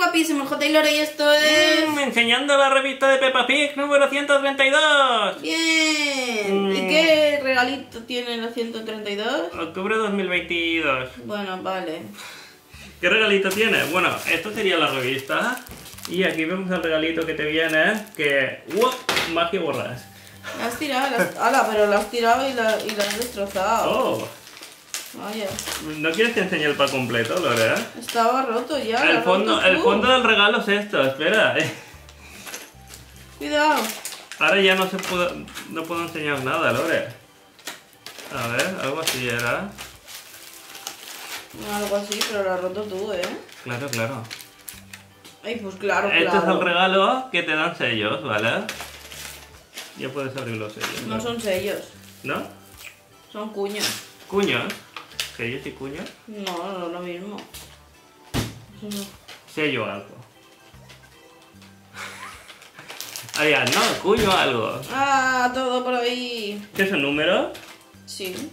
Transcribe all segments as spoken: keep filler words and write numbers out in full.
guapísimo el J. Lore y esto es... Mm, enseñando la revista de Peppa Pig número ciento treinta y dos. Bien. Mm. ¿Y qué regalito tiene la ciento treinta y dos? Octubre de dos mil veintidós. Bueno, vale. ¿Qué regalito tiene? Bueno, esto sería la revista. Y aquí vemos el regalito que te viene, que... ¡Wow! Magia borras. La has tirado, la has... ¡Hala! Pero la has tirado y la, y la has destrozado. Oh. Vaya. ¿No quieres que enseñe el pack completo, Lore? Estaba roto ya. El lo has fondo, roto el tú. fondo del regalo es esto, espera. Cuidado. Ahora ya no se pudo, no puedo enseñar nada, Lore. A ver, algo así era. Algo así, pero lo has roto tú, ¿eh? Claro, claro. Ay, pues claro, Este claro. es el regalo que te dan sellos, ¿vale? Ya puedes abrir los sellos. No son sellos, ¿No? son cuños. ¿Cuños? ¿Sellos y cuños? No, no es lo mismo. Eso no. Sello algo. Ah, ya, no, cuño algo. Ah, todo por ahí. ¿Qué es el número? Sí.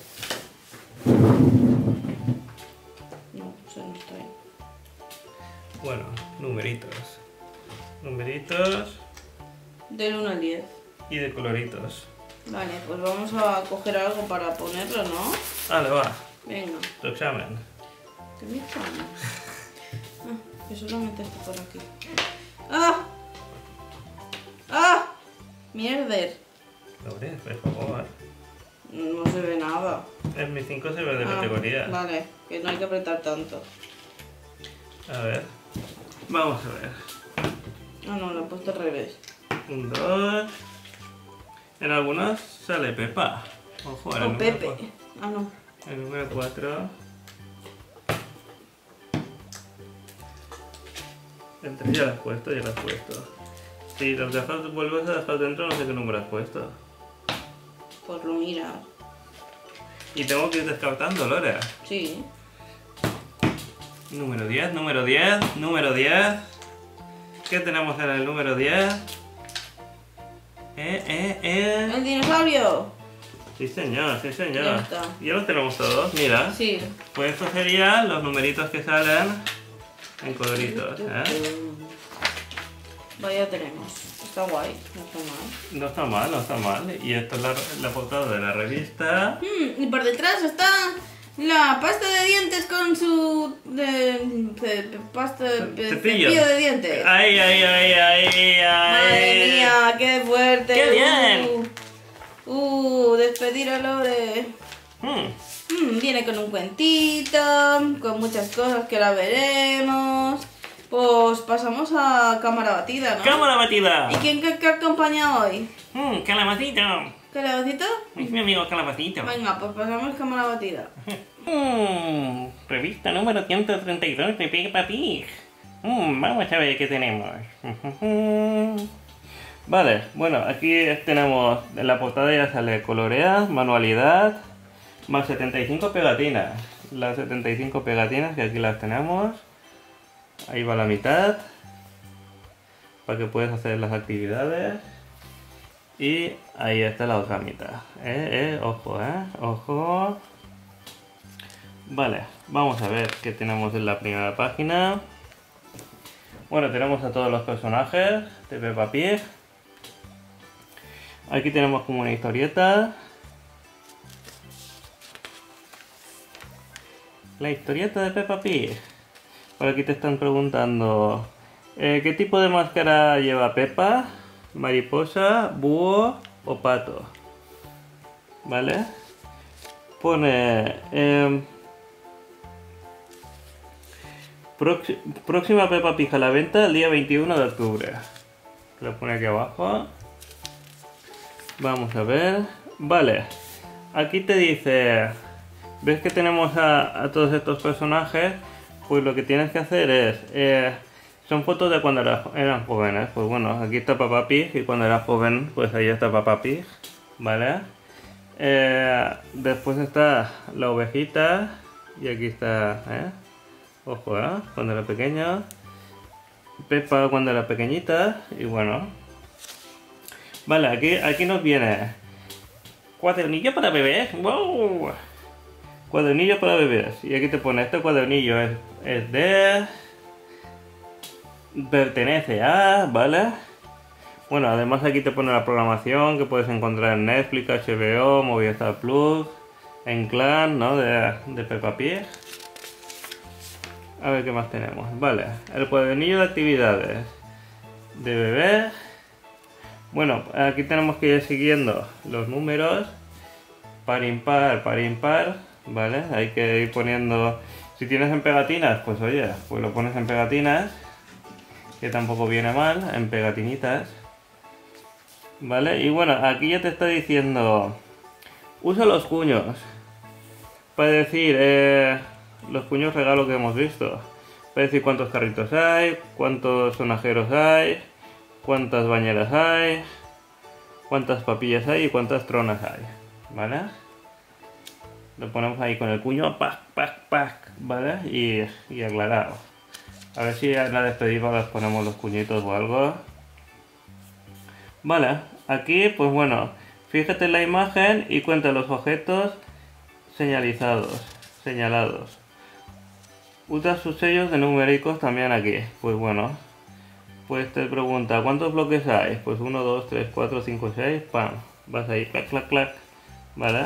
No, eso no está ahí. Bueno, numeritos. Numeritos Del uno al diez. y de coloritos. Vale, pues vamos a coger algo para ponerlo, ¿no? Vale, va. Venga. Tu examen. ¿Qué me examen? Ah, que solamente está por aquí. ¡Ah! ¡Ah! ¡Mierder! Lore, por favor. No se ve nada. En mi cinco se ve de Ah, categoría. Vale, que no hay que apretar tanto. A ver. Vamos a ver. Ah, no, lo he puesto al revés. Un, dos. En algunos sale Pepa. Ojo, en el O número Pepe. cua- Ah, no. el número cuatro. Entre ya lo has puesto, ya lo has puesto. Si los dejas, vuelves a dejar dentro, no sé qué número has puesto. Pues lo mira. Y tengo que ir descartando, Lore. Sí. Número diez, número diez, número diez. ¿Qué tenemos en el número diez? Eh, eh, eh. ¡El dinosaurio! Sí, señor, sí, señor. Ya está. Ya los tenemos todos, mira. Sí. Pues estos serían los numeritos que salen en coloritos, ¿eh? Vaya tenemos. Está guay, no está mal. No está mal, no está mal. Y esta es la, la portada de la revista. Mm, y por detrás está la pasta de dientes con su... De, de- de pasta de de- Cepillo. cepillo de dientes. ¡Ay, ay, ay, ay, ay! Madre mía, qué fuerte. ¡Qué bien! Uh, uh, despedir a Lore. Hmm. Mm, viene con un cuentito, con muchas cosas que la veremos. Pues pasamos a cámara batida, ¿no? ¡Cámara batida! ¿Y quién qué, qué acompaña hoy? Hmm, ¡Calabacito! ¿Calabacito? Es mi amigo Calabacito. Venga, pues pasamos cámara batida. Hmm, revista número ciento treinta y dos de Peppa Pig. Hmm, vamos a ver qué tenemos. Vale, bueno, aquí tenemos en la portada ya sale colorea, manualidad, más setenta y cinco pegatinas. Las setenta y cinco pegatinas que aquí las tenemos. Ahí va la mitad. Para que puedas hacer las actividades. Y ahí está la otra mitad. Eh, eh, ojo, eh, ojo. Vale, vamos a ver qué tenemos en la primera página. Bueno, tenemos a todos los personajes de Peppa Pig. Aquí tenemos como una historieta. La historieta de Peppa Pig. Por aquí te están preguntando eh, ¿qué tipo de máscara lleva Peppa? ¿Mariposa, búho o pato? ¿Vale? Pone eh, prox- próxima Peppa Pig a la venta el día veintiuno de octubre. Lo pone aquí abajo. Vamos a ver. Vale. Aquí te dice... ¿Ves que tenemos a, a todos estos personajes? Pues lo que tienes que hacer es... Eh, son fotos de cuando era, eran jóvenes. Pues bueno, aquí está Peppa Pig y cuando era joven, pues ahí está Peppa Pig. ¿Vale? Eh, después está la ovejita. Y aquí está... ¿eh? Ojo, ¿eh? Cuando era pequeña. Peppa cuando era pequeñita. Y bueno... Vale, aquí, aquí nos viene... Cuadernillo para bebés. ¡Wow! Cuadernillo para bebés. Y aquí te pone, este cuadernillo es, es de... pertenece a, ¿vale? Bueno, además aquí te pone la programación que puedes encontrar en Netflix, H B O, Movistar Plus, en Clan, ¿no? De, de Peppa Pig. A ver qué más tenemos. Vale, el cuadernillo de actividades de bebé. Bueno, aquí tenemos que ir siguiendo los números. Par impar, par impar. Vale, hay que ir poniendo. Si tienes en pegatinas, pues oye, pues lo pones en pegatinas. Que tampoco viene mal, en pegatinitas. Vale, y bueno, aquí ya te está diciendo. Usa los cuños. Para decir, eh, los cuños regalo que hemos visto. Para decir cuántos carritos hay, cuántos sonajeros hay, cuántas bañeras hay, cuántas papillas hay y cuántas tronas hay. ¿Vale? Lo ponemos ahí con el cuño, pac, pac, pac, ¿vale? Y, y aclarado. A ver si en la despedida les ponemos los cuñitos o algo. Vale, aquí pues bueno, fíjate en la imagen y cuenta los objetos señalizados, señalados. Usa sus sellos de numéricos también aquí. Pues bueno, pues te pregunta, ¿cuántos bloques hay? Pues uno, dos, tres, cuatro, cinco, seis, pam. Vas ahí, clac, clac, clac. ¿Vale?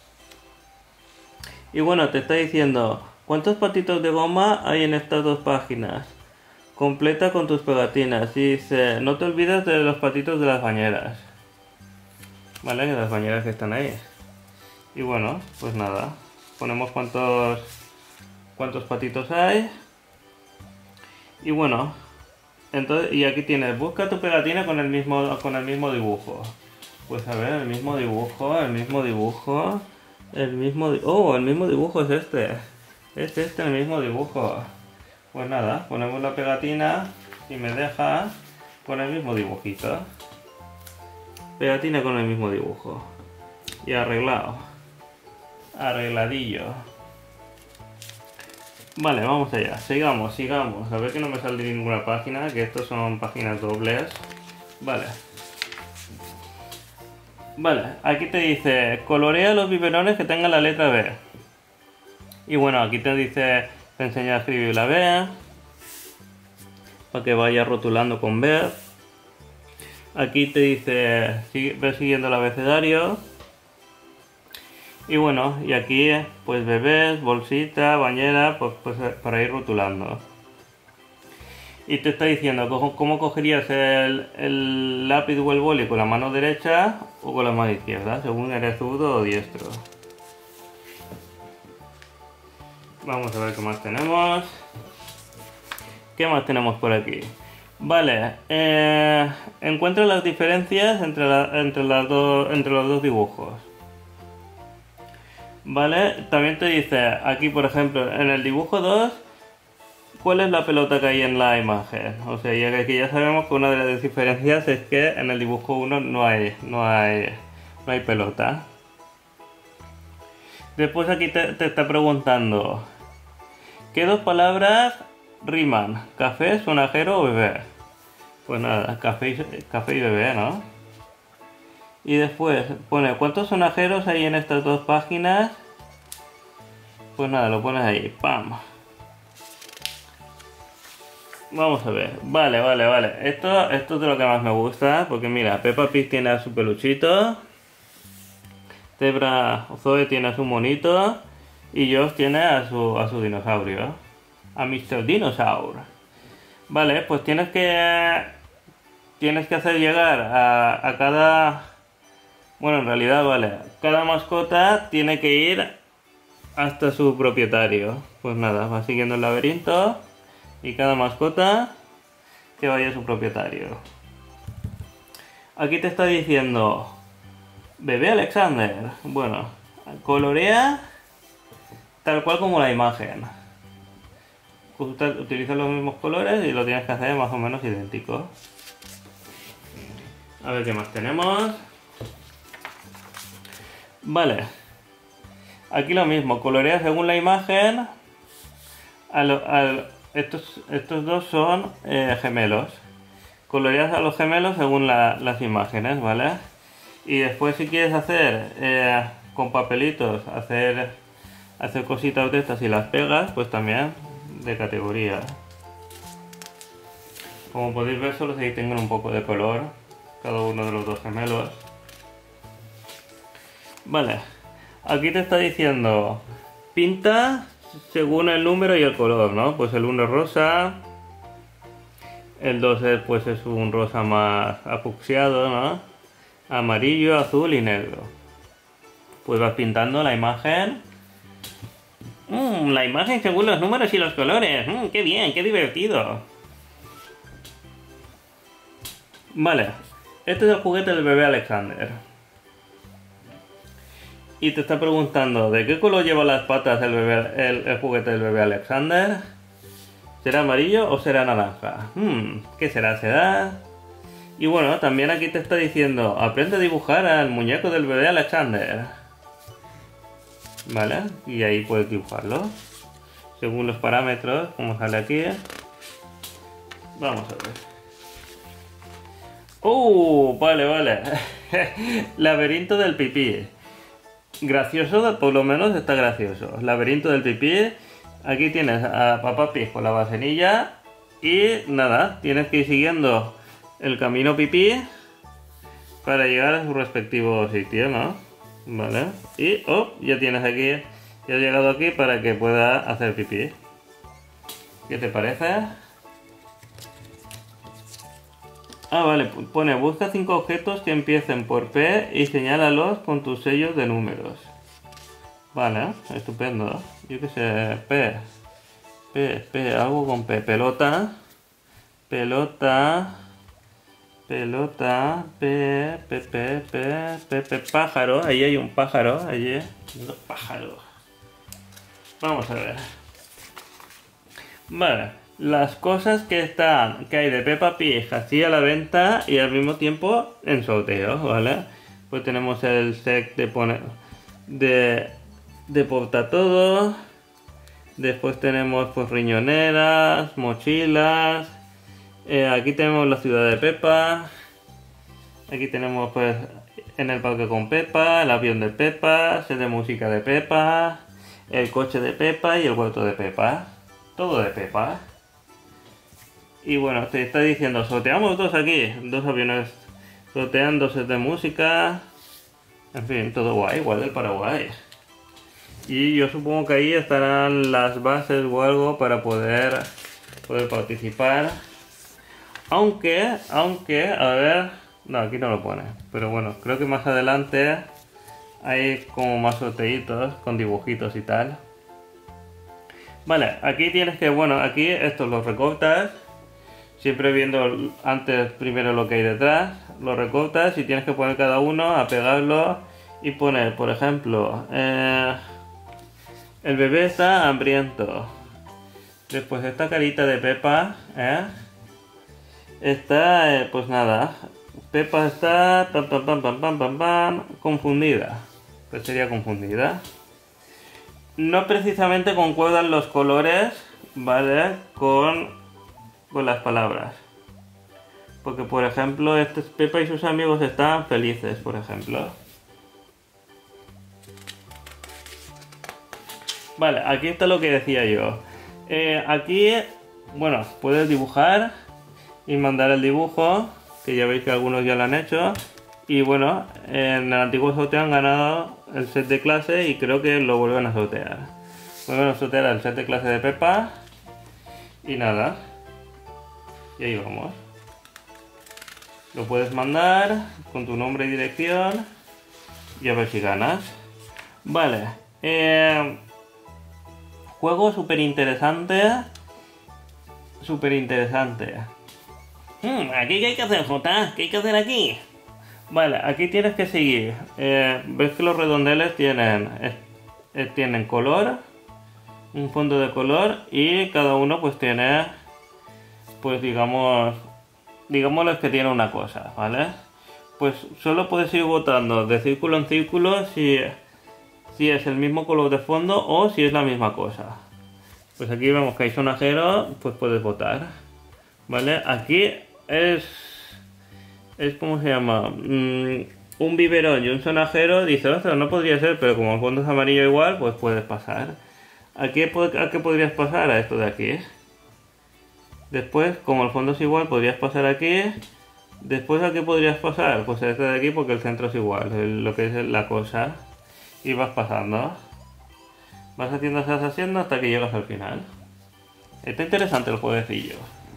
Y bueno, te está diciendo, ¿cuántos patitos de goma hay en estas dos páginas? Completa con tus pegatinas. Y dice, no te olvides de los patitos de las bañeras. ¿Vale? Que las bañeras que están ahí. Y bueno, pues nada. Ponemos cuántos, cuántos patitos hay. Y bueno, entonces, y aquí tienes, busca tu pegatina con el mismo, con el mismo dibujo. Pues a ver, el mismo dibujo, el mismo dibujo. El mismo di oh, el mismo dibujo es este. Es este el mismo dibujo. Pues nada, ponemos la pegatina y me deja con el mismo dibujito. Pegatina con el mismo dibujo. Y arreglado. Arregladillo. Vale, vamos allá. Sigamos, sigamos. A ver que no me sale ninguna página, que estos son páginas dobles. Vale. Vale, aquí te dice, colorea los biberones que tengan la letra B. Y bueno, aquí te dice, te enseña a escribir la B, para que vaya rotulando con B. Aquí te dice, sigue, ve siguiendo el abecedario. Y bueno, y aquí pues bebés, bolsita, bañera, pues, pues para ir rotulando. Y te está diciendo cómo, cómo cogerías el, el lápiz o el boli, con la mano derecha o con la mano izquierda, según eres zurdo o diestro. Vamos a ver qué más tenemos. ¿Qué más tenemos por aquí? Vale, eh, encuentra las diferencias entre, la, entre, las do, entre los dos dibujos. Vale, también te dice aquí, por ejemplo, en el dibujo dos, ¿cuál es la pelota que hay en la imagen? O sea, ya que aquí ya sabemos que una de las diferencias es que en el dibujo uno no hay, no hay, no hay pelota. Después aquí te, te está preguntando, ¿qué dos palabras riman? ¿Café, sonajero o bebé? Pues nada, café y, café y bebé, ¿no? Y después pone, ¿cuántos sonajeros hay en estas dos páginas? Pues nada, lo pones ahí, ¡pam! Vamos a ver, vale, vale, vale. Esto, esto es de lo que más me gusta, porque mira, Peppa Pig tiene a su peluchito, Zebra o Zoe tiene a su monito, y Josh tiene a su, a su dinosaurio, a mister Dinosaur. Vale, pues tienes que tienes que hacer llegar a, a cada, bueno, en realidad, vale, cada mascota tiene que ir hasta su propietario. Pues nada, va siguiendo el laberinto. Y cada mascota que vaya a su propietario. Aquí te está diciendo, bebé Alexander. Bueno, colorea tal cual como la imagen. Utiliza los mismos colores y lo tienes que hacer más o menos idéntico. A ver qué más tenemos. Vale. Aquí lo mismo, colorea según la imagen. Al, al, Estos, estos dos son eh, gemelos. Coloreas a los gemelos según la, las imágenes, ¿vale? Y después si quieres hacer eh, con papelitos, hacer, hacer cositas de estas y las pegas, pues también de categoría. Como podéis ver, solo se tengan un poco de color cada uno de los dos gemelos. Vale, aquí te está diciendo pinta según el número y el color, ¿no? Pues el uno es rosa, el dos es, pues es un rosa más afucsiado, ¿no? Amarillo, azul y negro. Pues vas pintando la imagen. Mm, la imagen según los números y los colores. Mm, ¡qué bien! ¡Qué divertido! Vale, este es el juguete del bebé Alexander. Y te está preguntando, ¿de qué color lleva las patas el, bebé, el, el juguete del bebé Alexander? ¿Será amarillo o será naranja? Hmm, ¿qué será? ¿Será? Y bueno, también aquí te está diciendo, aprende a dibujar al muñeco del bebé Alexander. Vale, y ahí puedes dibujarlo. Según los parámetros, como sale aquí. Vamos a ver. ¡Uh! Vale, vale. Laberinto del pipí. Gracioso, por lo menos está gracioso. Laberinto del pipí. Aquí tienes a Papá Pig con la vasenilla. Y nada, tienes que ir siguiendo el camino pipí para llegar a su respectivo sitio, ¿no? Vale. Y oh, ya tienes aquí, ya has llegado aquí para que pueda hacer pipí. ¿Qué te parece? Ah, vale, pone busca cinco objetos que empiecen por P y señálalos con tus sellos de números. Vale, estupendo. Yo qué sé, P, P, P, algo con P, pelota, pelota, pelota, P, P, P, P, P, P, pájaro, ahí hay un pájaro, allí, un pájaro. Vamos a ver. Vale. Las cosas que están, que hay de Peppa Pig así a la venta y al mismo tiempo en sorteo, ¿vale? Pues tenemos el set de poner de, de porta todo. Después tenemos pues riñoneras, mochilas. Eh, aquí tenemos la ciudad de Peppa. Aquí tenemos pues en el parque con Peppa, el avión de Peppa, set de música de Peppa, el coche de Peppa y el huerto de Peppa. Todo de Peppa. Y bueno, te está diciendo, sorteamos dos aquí, dos aviones, sortean dos sets de música, en fin, todo guay, igual del Paraguay. Y yo supongo que ahí estarán las bases o algo para poder, poder participar. Aunque, aunque, a ver, no, aquí no lo pone, pero bueno, creo que más adelante hay como más sorteitos con dibujitos y tal. Vale, aquí tienes que, bueno, aquí estos los recortas. Siempre viendo antes primero lo que hay detrás, lo recortas y tienes que poner cada uno a pegarlo y poner, por ejemplo, eh, el bebé está hambriento. Después esta carita de Peppa, ¿eh? Está, eh, pues nada, Peppa está pam, pam, pam, pam, pam, pam, pam, confundida. Pues sería confundida. No precisamente concuerdan los colores, ¿vale? Con... con las palabras, porque por ejemplo este Peppa y sus amigos están felices, por ejemplo. Vale, aquí está lo que decía yo. Eh, aquí, bueno, puedes dibujar y mandar el dibujo, que ya veis que algunos ya lo han hecho. Y bueno, en el antiguo sorteo han ganado el set de clase y creo que lo vuelven a sortear. Vuelven a sortear el set de clase de Peppa y nada. Y ahí vamos. Lo puedes mandar con tu nombre y dirección y a ver si ganas. Vale. Eh, juego súper interesante. Súper interesante. Hmm, ¿aquí qué hay que hacer, Jota? ¿Qué hay que hacer aquí? Vale, aquí tienes que seguir. Eh, ves que los redondeles tienen, eh, tienen color, un fondo de color y cada uno pues tiene... pues digamos, digámosles que tiene una cosa, ¿vale? Pues solo puedes ir votando de círculo en círculo si, si es el mismo color de fondo o si es la misma cosa. Pues aquí vemos que hay sonajero, pues puedes votar, ¿vale? Aquí es, es ¿cómo se llama? Mm, un biberón y un sonajero, dice, ostras, no podría ser, pero como el fondo es amarillo igual, pues puedes pasar. ¿A qué, a qué podrías pasar? A esto de aquí. Después, como el fondo es igual, podrías pasar aquí. Después, ¿a qué podrías pasar? Pues a este de aquí porque el centro es igual, el- lo que es la cosa. Y vas pasando. Vas haciendo, estás haciendo hasta que llegas al final. Está interesante el jueguecillo.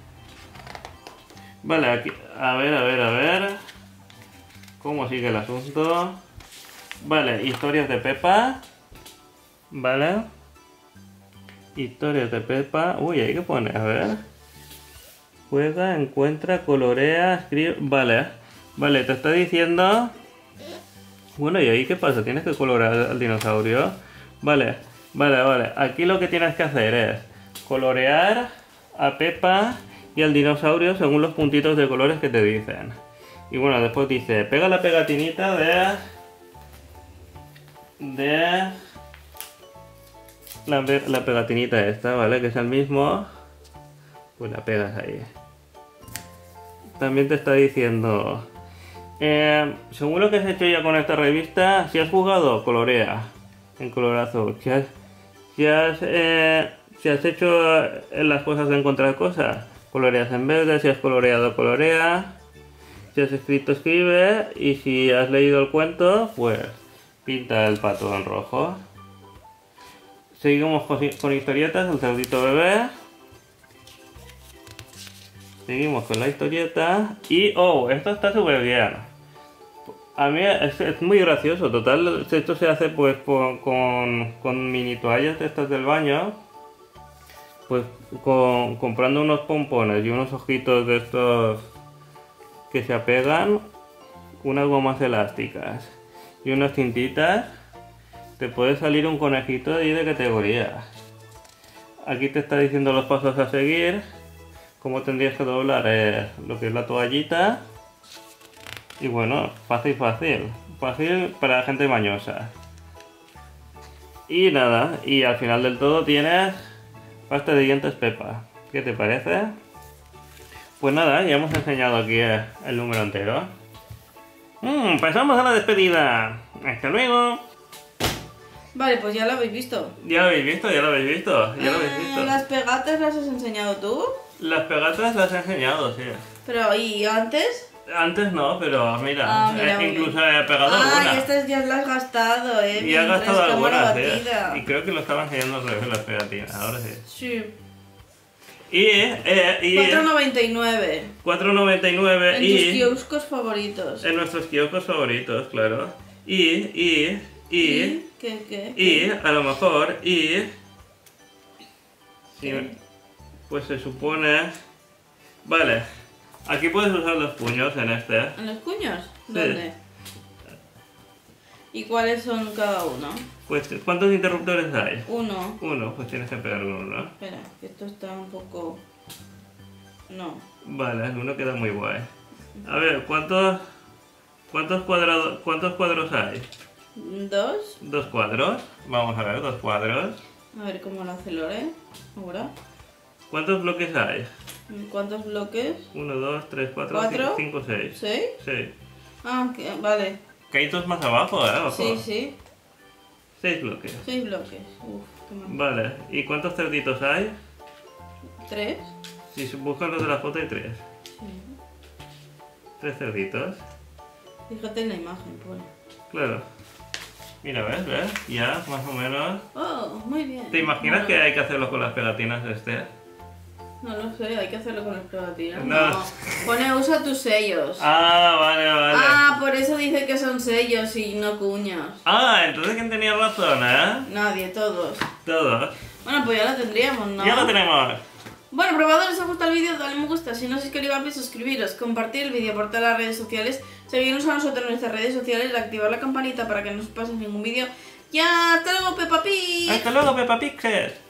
Vale, aquí, a ver, a ver, a ver. ¿Cómo sigue el asunto? Vale, historias de Pepa. Vale. Historias de Pepa. Uy, ¿ahí qué pone? A ver. Juega, encuentra, colorea, escribe... Vale. Vale, te está diciendo... Bueno, ¿y ahí qué pasa? ¿Tienes que colorear al dinosaurio? Vale, vale, vale. Aquí lo que tienes que hacer es colorear a Pepa y al dinosaurio según los puntitos de colores que te dicen. Y bueno, después dice, pega la pegatinita de... De... La, la pegatinita esta, ¿vale? Que es el mismo. Pues la pegas ahí. También te está diciendo... Eh, según lo que has hecho ya con esta revista, si has jugado, colorea. En color azul. Si has, si has, eh, si has hecho las cosas de encontrar cosas, coloreas en verde. Si has coloreado, colorea. Si has escrito, escribe. Y si has leído el cuento, pues pinta el pato en rojo. Seguimos con, con historietas, el cerdito bebé. Seguimos con la historieta. Y, oh, esto está súper bien. A mí es, es muy gracioso. Total, esto se hace pues con, con, con mini toallas de estas del baño. Pues con, comprando unos pompones y unos ojitos de estos que se apegan. Unas gomas elásticas y unas cintitas. Te puede salir un conejito ahí de categoría. Aquí te está diciendo los pasos a seguir. Cómo tendrías que doblar eh, lo que es la toallita. Y bueno, fácil, fácil. Fácil para la gente mañosa. Y nada, y al final del todo tienes pasta de dientes Pepa. ¿Qué te parece? Pues nada, ya hemos enseñado aquí eh, el número entero. Mm, pasamos a la despedida. Hasta luego. Vale, pues ya lo habéis visto. Ya lo habéis visto, ya lo habéis visto, ya lo habéis visto. Eh, ¿Las pegatas las has enseñado tú? Las pegatas las he enseñado, sí. Pero, ¿y antes? Antes no, pero mira, Ah, mira, eh, mira. incluso he pegado Ah, alguna. y estas ya las has gastado, eh. Y he gastado Mientras cámara algunas, sí. batida. Y creo que lo estaba enseñando al revés las pegatinas, ahora sí. Sí. Y, eh, y cuatro noventa y nueve. cuatro noventa y nueve En y tus kioscos favoritos. en nuestros kioscos favoritos, claro. Y, y, y, ¿Y? ¿Qué, qué? y, a lo mejor, y... ¿Qué? y pues se supone... Vale, aquí puedes usar los puños en este. ¿En los cuños? ¿Dónde? ¿Y cuáles son cada uno? Pues, ¿cuántos interruptores hay? Uno. Uno, pues tienes que pegar uno, ¿no? Espera, que esto está un poco... No. Vale, el uno queda muy guay. A ver, ¿cuántos cuántos cuadrados cuántos cuadros hay? Dos. Dos cuadros. Vamos a ver, dos cuadros. A ver cómo lo hace Lore. Ahora. ¿Cuántos bloques hay? ¿Cuántos bloques? Uno, dos, tres, cuatro, ¿Cuatro? cinco, seis. ¿Seis? Sí. Ah, que, vale. Que hay dos más abajo, ¿eh? Ojo. Sí, sí. Seis bloques. Seis bloques. Uf, qué mal. Vale, ¿y cuántos cerditos hay? ¿Tres? Si buscas los de la foto hay tres. Sí. Tres cerditos. Fíjate en la imagen, pone. Claro. Mira, ¿ves? ¿Ves? Ya, más o menos. Oh, muy bien. ¿Te imaginas No, que hay que hacerlo con las pegatinas este? No lo sé, hay que hacerlo con las pegatinas. No. No. Pone usa tus sellos. Ah, vale, vale. Ah, por eso dice que son sellos y no cuños. Ah, entonces ¿quién tenía razón, eh? Nadie, todos. Todos. Bueno, pues ya lo tendríamos, ¿no? Ya lo tenemos. Bueno, probadores, os ha gustado el vídeo, dale me gusta. Si no os suscribáis, suscribiros, compartir el vídeo por todas las redes sociales, seguirnos a nosotros en nuestras redes sociales, activar la campanita para que no os pase ningún vídeo. ¡Ya! ¡Hasta luego, Peppa Pig! Hasta luego, Peppa Pig.